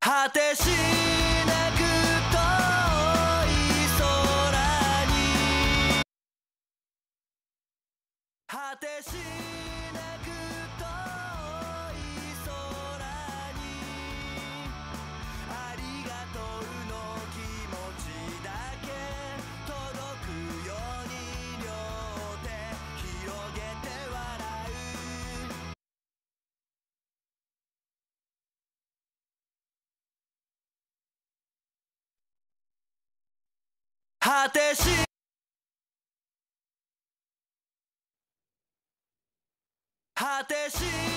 果てしなく遠い空に果てしなく遠い空にありがとうの気持ちだけ届くように両手広げて笑う果てし果てし